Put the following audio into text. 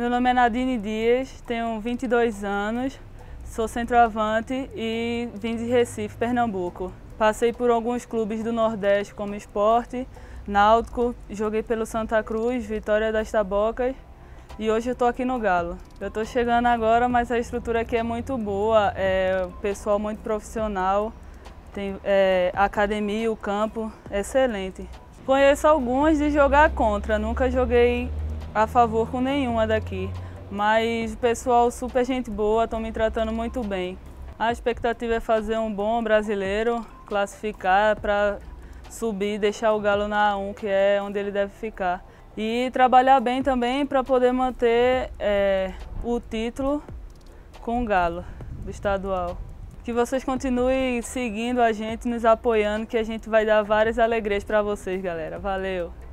Meu nome é Nadine Dias, tenho 22 anos, sou centroavante e vim de Recife, Pernambuco. Passei por alguns clubes do Nordeste como Sport, Náutico, joguei pelo Santa Cruz, Vitória das Tabocas e hoje eu estou aqui no Galo. Eu estou chegando agora, mas a estrutura aqui é muito boa, o pessoal muito profissional, tem a academia, o campo, excelente. Conheço algumas de jogar contra, nunca joguei a favor com nenhuma daqui, mas o pessoal super gente boa, estão me tratando muito bem. A expectativa é fazer um bom brasileiro, classificar para subir, deixar o Galo na A1, que é onde ele deve ficar. E trabalhar bem também para poder manter o título com o Galo do estadual. Que vocês continuem seguindo a gente, nos apoiando, que a gente vai dar várias alegrias para vocês, galera. Valeu!